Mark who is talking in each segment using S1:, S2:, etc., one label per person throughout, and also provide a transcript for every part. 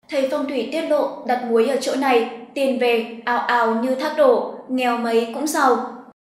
S1: Thầy phong thủy tiết lộ đặt muối ở chỗ này, tiền về ào ào như thác đổ, nghèo mấy cũng giàu.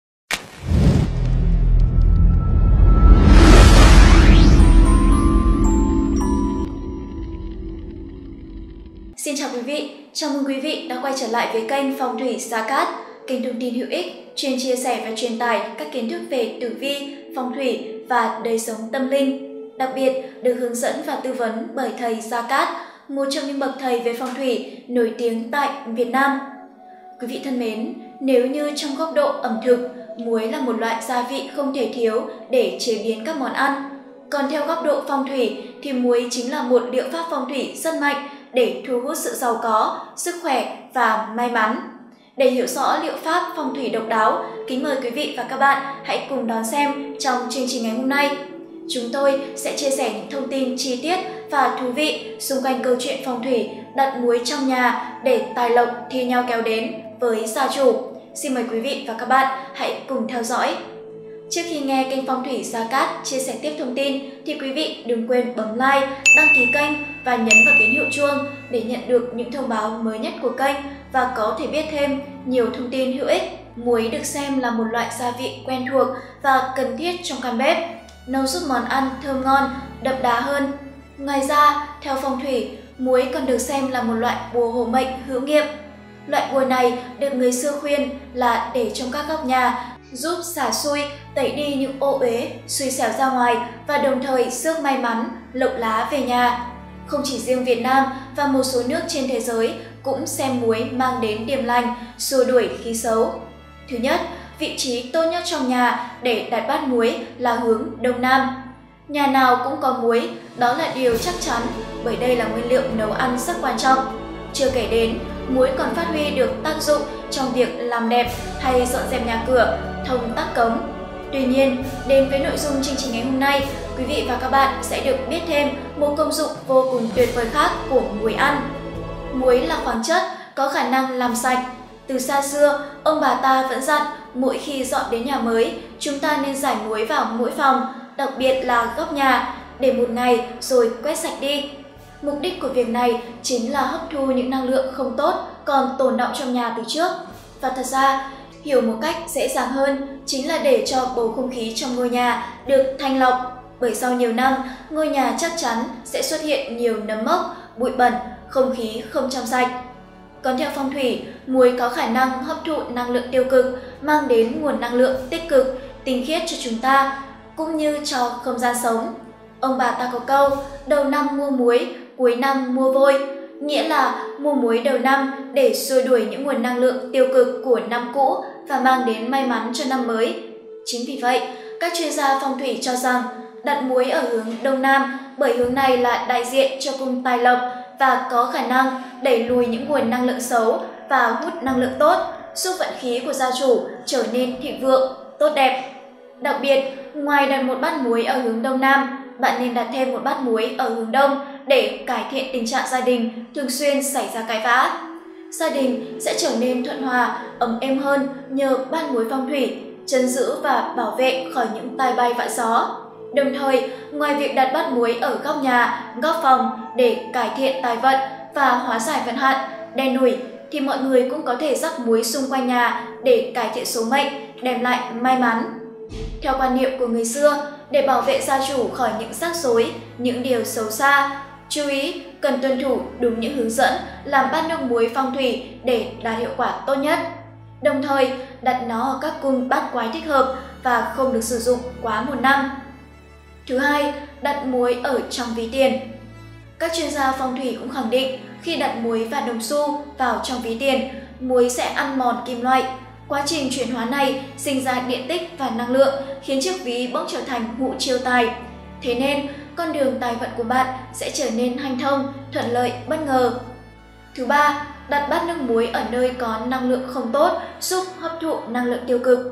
S1: Xin chào quý vị, chào mừng quý vị đã quay trở lại với kênh Phong thủy Gia Cát, kênh thông tin hữu ích, chuyên chia sẻ và truyền tải các kiến thức về tử vi, phong thủy và đời sống tâm linh. Đặc biệt được hướng dẫn và tư vấn bởi thầy Gia Cát, một trong những bậc thầy về phong thủy nổi tiếng tại Việt Nam. Quý vị thân mến, nếu như trong góc độ ẩm thực, muối là một loại gia vị không thể thiếu để chế biến các món ăn. Còn theo góc độ phong thủy thì muối chính là một liệu pháp phong thủy rất mạnh để thu hút sự giàu có, sức khỏe và may mắn. Để hiểu rõ liệu pháp phong thủy độc đáo, kính mời quý vị và các bạn hãy cùng đón xem trong chương trình ngày hôm nay. Chúng tôi sẽ chia sẻ những thông tin chi tiết và thú vị xung quanh câu chuyện phong thủy đặt muối trong nhà để tài lộc thi nhau kéo đến với gia chủ. Xin mời quý vị và các bạn hãy cùng theo dõi. Trước khi nghe kênh Phong thủy Gia Cát chia sẻ tiếp thông tin thì quý vị đừng quên bấm like, đăng ký kênh và nhấn vào tín hiệu chuông để nhận được những thông báo mới nhất của kênh và có thể biết thêm nhiều thông tin hữu ích. Muối được xem là một loại gia vị quen thuộc và cần thiết trong căn bếp, nấu giúp món ăn thơm ngon, đậm đà hơn. Ngoài ra, theo phong thủy, muối còn được xem là một loại bùa hộ mệnh hữu nghiệm. Loại bùa này được người xưa khuyên là để trong các góc nhà, giúp xả xui, tẩy đi những ô uế, xui xẻo ra ngoài và đồng thời rước may mắn, lộc lá về nhà. Không chỉ riêng Việt Nam và một số nước trên thế giới cũng xem muối mang đến điềm lành, xua đuổi khí xấu. Thứ nhất, vị trí tốt nhất trong nhà để đặt bát muối là hướng Đông Nam. Nhà nào cũng có muối, đó là điều chắc chắn bởi đây là nguyên liệu nấu ăn rất quan trọng. Chưa kể đến, muối còn phát huy được tác dụng trong việc làm đẹp hay dọn dẹp nhà cửa, thông tắc cống. Tuy nhiên, đến với nội dung chương trình ngày hôm nay, quý vị và các bạn sẽ được biết thêm một công dụng vô cùng tuyệt vời khác của muối ăn. Muối là khoáng chất có khả năng làm sạch. Từ xa xưa, ông bà ta vẫn dặn mỗi khi dọn đến nhà mới, chúng ta nên rải muối vào mỗi phòng, đặc biệt là góc nhà, để một ngày rồi quét sạch đi. Mục đích của việc này chính là hấp thu những năng lượng không tốt còn tồn đọng trong nhà từ trước. Và thật ra, hiểu một cách dễ dàng hơn chính là để cho bầu không khí trong ngôi nhà được thanh lọc. Bởi sau nhiều năm, ngôi nhà chắc chắn sẽ xuất hiện nhiều nấm mốc, bụi bẩn, không khí không trong sạch. Còn theo phong thủy, muối có khả năng hấp thụ năng lượng tiêu cực, mang đến nguồn năng lượng tích cực, tinh khiết cho chúng ta, cũng như cho không gian sống. Ông bà ta có câu, đầu năm mua muối, cuối năm mua vôi, nghĩa là mua muối đầu năm để xua đuổi những nguồn năng lượng tiêu cực của năm cũ và mang đến may mắn cho năm mới. Chính vì vậy, các chuyên gia phong thủy cho rằng đặt muối ở hướng Đông Nam bởi hướng này là đại diện cho cung tài lộc và có khả năng đẩy lùi những nguồn năng lượng xấu và hút năng lượng tốt, giúp vận khí của gia chủ trở nên thịnh vượng, tốt đẹp. Đặc biệt, ngoài đặt một bát muối ở hướng Đông Nam, bạn nên đặt thêm một bát muối ở hướng Đông để cải thiện tình trạng gia đình thường xuyên xảy ra cãi vã. Gia đình sẽ trở nên thuận hòa, ấm êm hơn nhờ bát muối phong thủy, trấn giữ và bảo vệ khỏi những tai bay vạ gió. Đồng thời, ngoài việc đặt bát muối ở góc nhà, góc phòng để cải thiện tài vận và hóa giải vận hạn, đen đủi, thì mọi người cũng có thể rắc muối xung quanh nhà để cải thiện số mệnh, đem lại may mắn. Theo quan niệm của người xưa, để bảo vệ gia chủ khỏi những rắc rối, những điều xấu xa, chú ý cần tuân thủ đúng những hướng dẫn làm bát nước muối phong thủy để đạt hiệu quả tốt nhất. Đồng thời, đặt nó ở các cung bát quái thích hợp và không được sử dụng quá một năm. Thứ hai, đặt muối ở trong ví tiền. Các chuyên gia phong thủy cũng khẳng định khi đặt muối và đồng xu vào trong ví tiền, muối sẽ ăn mòn kim loại. Quá trình chuyển hóa này sinh ra điện tích và năng lượng khiến chiếc ví bỗng trở thành hũ chiêu tài. Thế nên, con đường tài vận của bạn sẽ trở nên hanh thông, thuận lợi, bất ngờ. Thứ ba, đặt bát nước muối ở nơi có năng lượng không tốt, giúp hấp thụ năng lượng tiêu cực.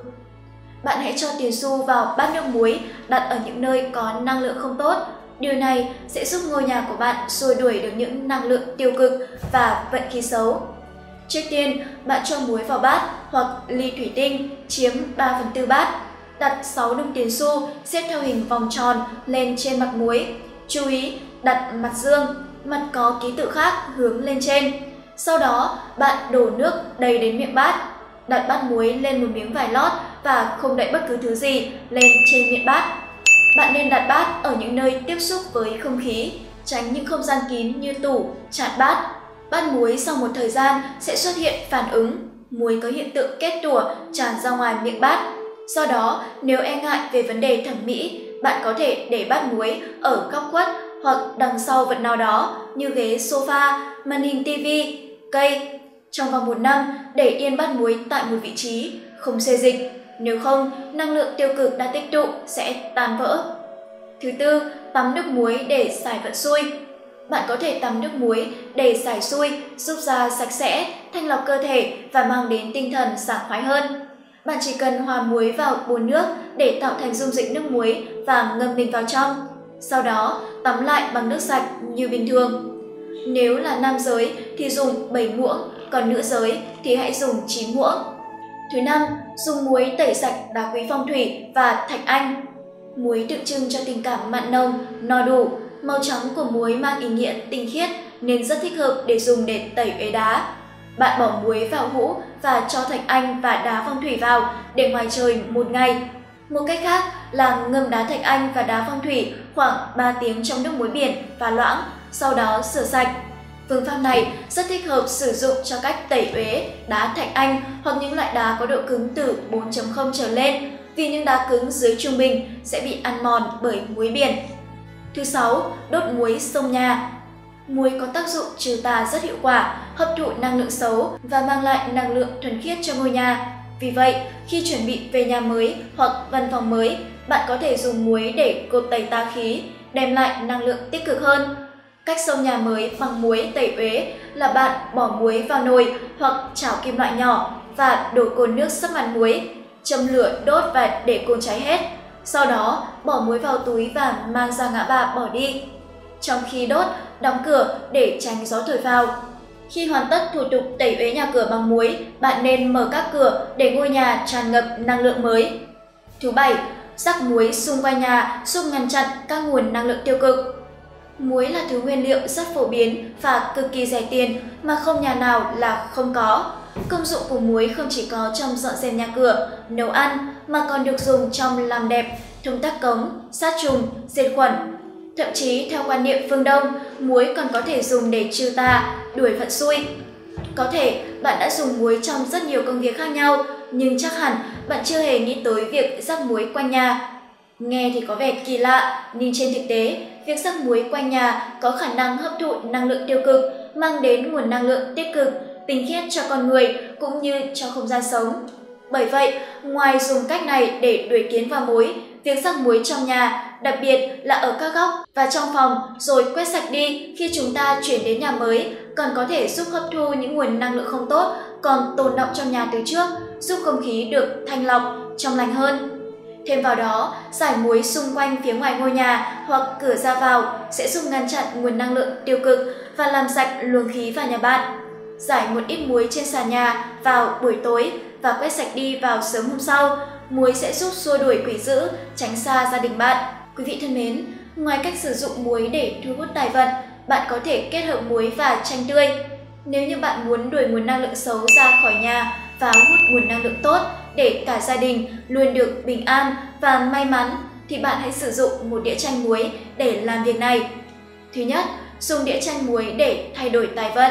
S1: Bạn hãy cho tiền xu vào bát nước muối đặt ở những nơi có năng lượng không tốt. Điều này sẽ giúp ngôi nhà của bạn xua đuổi được những năng lượng tiêu cực và vận khí xấu. Trước tiên, bạn cho muối vào bát hoặc ly thủy tinh chiếm 3/4 bát. Đặt 6 đồng tiền xu xếp theo hình vòng tròn lên trên mặt muối. Chú ý đặt mặt dương. mặt có ký tự khác hướng lên trên. Sau đó, bạn đổ nước đầy đến miệng bát. Đặt bát muối lên một miếng vải lót và không đậy bất cứ thứ gì lên trên miệng bát. Bạn nên đặt bát ở những nơi tiếp xúc với không khí, tránh những không gian kín như tủ, chạn bát. Bát muối sau một thời gian sẽ xuất hiện phản ứng, muối có hiện tượng kết tủa tràn ra ngoài miệng bát. Do đó, nếu e ngại về vấn đề thẩm mỹ, bạn có thể để bát muối ở góc khuất hoặc đằng sau vật nào đó như ghế sofa, màn hình TV, cây. Trong vòng 1 năm, để yên bát muối tại một vị trí, không xê dịch. Nếu không, năng lượng tiêu cực đã tích tụ sẽ tan vỡ. Thứ tư, tắm nước muối để giải vận xui. Bạn có thể tắm nước muối để giải xui, giúp da sạch sẽ, thanh lọc cơ thể và mang đến tinh thần sảng khoái hơn. Bạn chỉ cần hòa muối vào bồn nước để tạo thành dung dịch nước muối và ngâm mình vào trong. Sau đó, tắm lại bằng nước sạch như bình thường. Nếu là nam giới thì dùng 7 muỗng, còn nữ giới thì hãy dùng 9 muỗng. Thứ năm, dùng muối tẩy sạch đá quý phong thủy và thạch anh. Muối tượng trưng cho tình cảm mặn nồng, no đủ. Màu trắng của muối mang ý nghĩa tinh khiết nên rất thích hợp để dùng để tẩy uế đá. Bạn bỏ muối vào hũ và cho thạch anh và đá phong thủy vào để ngoài trời 1 ngày. Một cách khác là ngâm đá thạch anh và đá phong thủy khoảng 3 tiếng trong nước muối biển và loãng, sau đó rửa sạch. Phương pháp này rất thích hợp sử dụng cho cách tẩy uế đá thạch anh hoặc những loại đá có độ cứng từ 4.0 trở lên, vì những đá cứng dưới trung bình sẽ bị ăn mòn bởi muối biển. Thứ 6, đốt muối xông nhà. Muối có tác dụng trừ tà rất hiệu quả, hấp thụ năng lượng xấu và mang lại năng lượng thuần khiết cho ngôi nhà. Vì vậy, khi chuẩn bị về nhà mới hoặc văn phòng mới, bạn có thể dùng muối để cột tẩy tà khí, đem lại năng lượng tích cực hơn. Cách xông nhà mới bằng muối tẩy uế là bạn bỏ muối vào nồi hoặc chảo kim loại nhỏ và đổ cồn nước sấp mặt muối, châm lửa đốt và để cồn cháy hết. Sau đó, bỏ muối vào túi và mang ra ngã ba bỏ đi. Trong khi đốt, đóng cửa để tránh gió thổi vào. Khi hoàn tất thủ tục tẩy uế nhà cửa bằng muối, bạn nên mở các cửa để ngôi nhà tràn ngập năng lượng mới. Thứ 7, rắc muối xung quanh nhà giúp ngăn chặn các nguồn năng lượng tiêu cực. Muối là thứ nguyên liệu rất phổ biến và cực kỳ rẻ tiền mà không nhà nào là không có. Công dụng của muối không chỉ có trong dọn dẹp nhà cửa, nấu ăn mà còn được dùng trong làm đẹp, thông tắc cống, sát trùng, diệt khuẩn. Thậm chí theo quan niệm phương Đông, muối còn có thể dùng để trừ tà, đuổi vận xui. Có thể bạn đã dùng muối trong rất nhiều công việc khác nhau, nhưng chắc hẳn bạn chưa hề nghĩ tới việc rắc muối quanh nhà. Nghe thì có vẻ kỳ lạ, nhưng trên thực tế, việc rắc muối quanh nhà có khả năng hấp thụ năng lượng tiêu cực, mang đến nguồn năng lượng tích cực, tinh khiết cho con người cũng như cho không gian sống. Bởi vậy, ngoài dùng cách này để đuổi kiến vào mối, việc rắc muối trong nhà, đặc biệt là ở các góc và trong phòng rồi quét sạch đi khi chúng ta chuyển đến nhà mới, còn có thể giúp hấp thu những nguồn năng lượng không tốt còn tồn đọng trong nhà từ trước, giúp không khí được thanh lọc, trong lành hơn. Thêm vào đó, rải muối xung quanh phía ngoài ngôi nhà hoặc cửa ra vào sẽ giúp ngăn chặn nguồn năng lượng tiêu cực và làm sạch luồng khí vào nhà bạn. Rải một ít muối trên sàn nhà vào buổi tối và quét sạch đi vào sớm hôm sau. Muối sẽ giúp xua đuổi quỷ dữ, tránh xa gia đình bạn. Quý vị thân mến, ngoài cách sử dụng muối để thu hút tài vận, bạn có thể kết hợp muối và chanh tươi. Nếu như bạn muốn đuổi nguồn năng lượng xấu ra khỏi nhà và hút nguồn năng lượng tốt để cả gia đình luôn được bình an và may mắn, thì bạn hãy sử dụng một đĩa chanh muối để làm việc này. Thứ nhất, dùng đĩa chanh muối để thay đổi tài vận.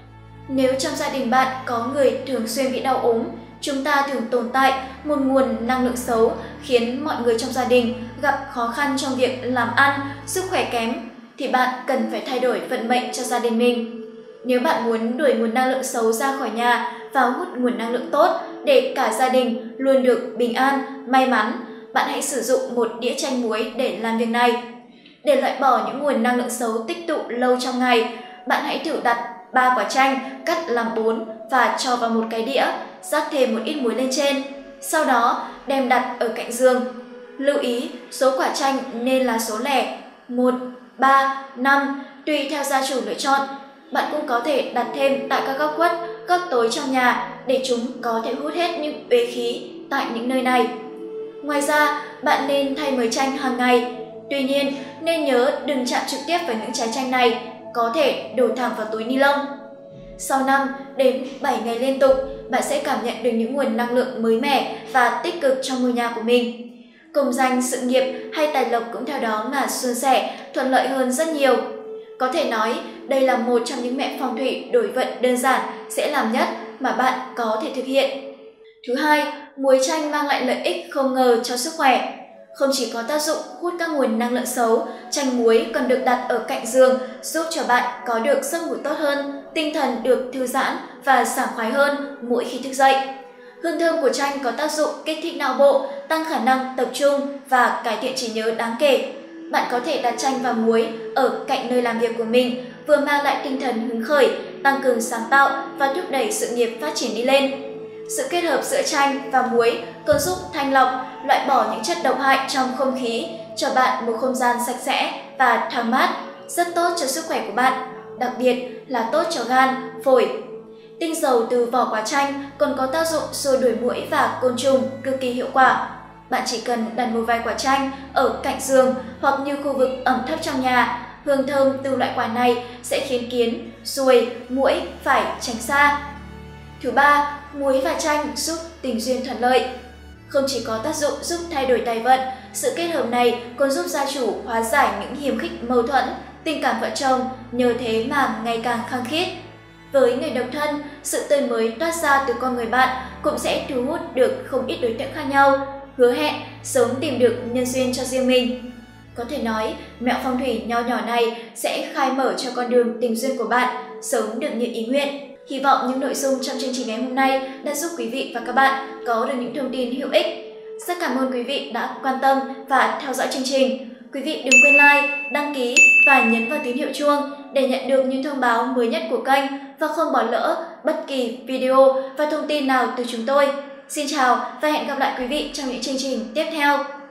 S1: Nếu trong gia đình bạn có người thường xuyên bị đau ốm, chúng ta thường tồn tại một nguồn năng lượng xấu khiến mọi người trong gia đình gặp khó khăn trong việc làm ăn, sức khỏe kém, thì bạn cần phải thay đổi vận mệnh cho gia đình mình. Nếu bạn muốn đuổi nguồn năng lượng xấu ra khỏi nhà và hút nguồn năng lượng tốt để cả gia đình luôn được bình an, may mắn, bạn hãy sử dụng một đĩa chanh muối để làm việc này. Để loại bỏ những nguồn năng lượng xấu tích tụ lâu trong ngày, bạn hãy thử đặt 3 quả chanh cắt làm 4 và cho vào một cái đĩa, rắc thêm một ít muối lên trên. Sau đó đem đặt ở cạnh giường. Lưu ý, số quả chanh nên là số lẻ 1, 3, 5 tùy theo gia chủ lựa chọn. Bạn cũng có thể đặt thêm tại các góc khuất, góc tối trong nhà để chúng có thể hút hết những uế khí tại những nơi này. Ngoài ra, bạn nên thay mới chanh hàng ngày. Tuy nhiên, nên nhớ đừng chạm trực tiếp vào những trái chanh này. có thể đổ thẳng vào túi ni lông. Sau 5 đến 7 ngày liên tục, bạn sẽ cảm nhận được những nguồn năng lượng mới mẻ và tích cực trong ngôi nhà của mình. Công danh, sự nghiệp hay tài lộc cũng theo đó mà suôn sẻ, thuận lợi hơn rất nhiều. Có thể nói, đây là một trong những mẹo phong thủy đổi vận đơn giản, dễ làm nhất mà bạn có thể thực hiện. Thứ hai, muối chanh mang lại lợi ích không ngờ cho sức khỏe. Không chỉ có tác dụng hút các nguồn năng lượng xấu, chanh muối còn được đặt ở cạnh giường giúp cho bạn có được giấc ngủ tốt hơn, tinh thần được thư giãn và sảng khoái hơn mỗi khi thức dậy. Hương thơm của chanh có tác dụng kích thích não bộ, tăng khả năng tập trung và cải thiện trí nhớ đáng kể. Bạn có thể đặt chanh và muối ở cạnh nơi làm việc của mình, vừa mang lại tinh thần hứng khởi, tăng cường sáng tạo và thúc đẩy sự nghiệp phát triển đi lên. Sự kết hợp giữa chanh và muối còn giúp thanh lọc, loại bỏ những chất độc hại trong không khí, cho bạn một không gian sạch sẽ và thoáng mát, rất tốt cho sức khỏe của bạn, đặc biệt là tốt cho gan, phổi. Tinh dầu từ vỏ quả chanh còn có tác dụng xua đuổi muỗi và côn trùng cực kỳ hiệu quả. Bạn chỉ cần đặt một vài quả chanh ở cạnh giường hoặc như khu vực ẩm thấp trong nhà, hương thơm từ loại quả này sẽ khiến kiến, ruồi, muỗi phải tránh xa. Thứ ba, muối và chanh giúp tình duyên thuận lợi. Không chỉ có tác dụng giúp thay đổi tài vận, sự kết hợp này còn giúp gia chủ hóa giải những hiềm khích mâu thuẫn, tình cảm vợ chồng nhờ thế mà ngày càng khăng khít. Với người độc thân, sự tươi mới toát ra từ con người bạn cũng sẽ thu hút được không ít đối tượng khác nhau, hứa hẹn sớm tìm được nhân duyên cho riêng mình. Có thể nói, mẹo phong thủy nho nhỏ này sẽ khai mở cho con đường tình duyên của bạn sớm được như ý nguyện. Hy vọng những nội dung trong chương trình ngày hôm nay đã giúp quý vị và các bạn có được những thông tin hữu ích. Rất cảm ơn quý vị đã quan tâm và theo dõi chương trình. Quý vị đừng quên like, đăng ký và nhấn vào tín hiệu chuông để nhận được những thông báo mới nhất của kênh và không bỏ lỡ bất kỳ video và thông tin nào từ chúng tôi. Xin chào và hẹn gặp lại quý vị trong những chương trình tiếp theo.